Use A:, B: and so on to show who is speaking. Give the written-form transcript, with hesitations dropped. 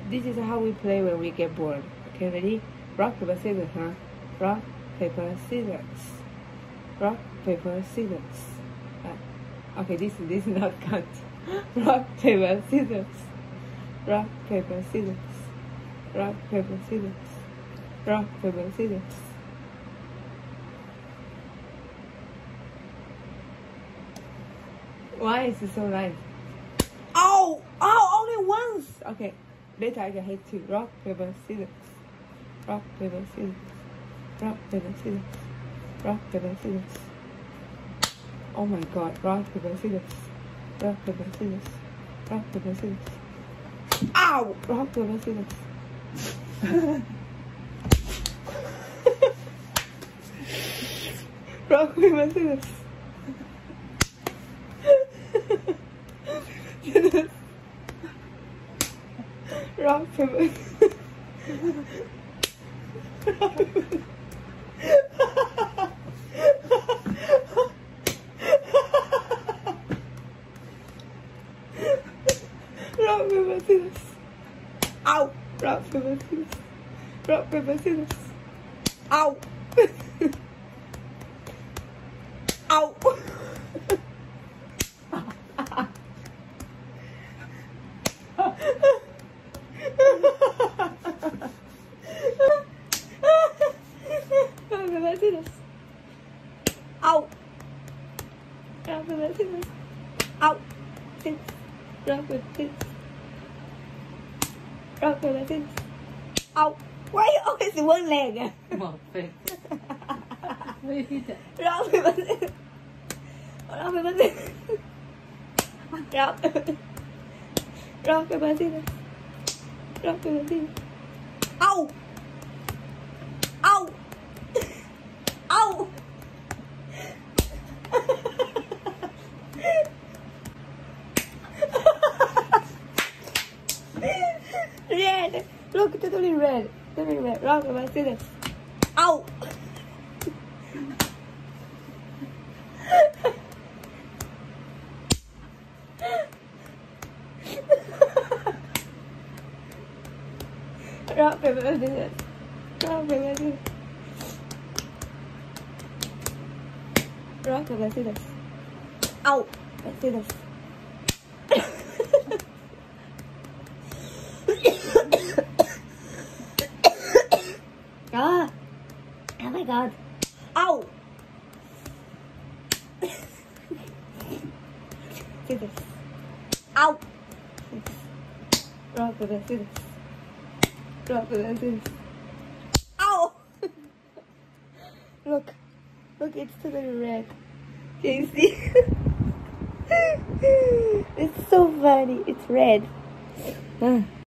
A: This is how we play when we get bored. Okay, ready? Rock, paper, scissors, huh? Rock, paper, scissors. Rock, paper, scissors. Okay, this is not cut. Rock, paper, scissors. Rock, paper, scissors. Rock, paper, scissors. Rock, paper, scissors. Why is it so nice? Oh! Oh, only once! Okay, later I can hit two. Rock, paper, scissors. Rock, paper, scissors. Rock, paper, scissors. Rock, paper, scissors. Oh my god. Rock, paper, scissors. Rock, paper, scissors. Rock, paper, scissors. Ow! Rock, paper, scissors. Rock, paper, scissors. Rock, paper. Rock, paper, scissors. Ow! Rock, paper, scissors. Rock, paper, scissors. Ow! Ow! Rock, paper, scissors. Ow! Rock, paper, scissors. Ow! Rock, paper, scissors. Rock, paper, scissors. Ow! Why you always one leg?
B: Rock, paper,
A: Rock, paper, scissors. Rock, paper, scissors. Rock, rock, paper, scissors. Rock, paper, scissors. Ow! Ow! Ow! Red! Look, totally red. Totally red. Rock, paper, scissors. Ow! Rock, paper, scissors. Rock, paper, scissors. Rock, paper, scissors. Ow! Scissors. Ah! Oh my god. Ow! Scissors. Ow! Rock, paper, scissors. Rock, paper, scissors. Ow! Look. Look, it's totally red. Can you see? It's so funny. It's red.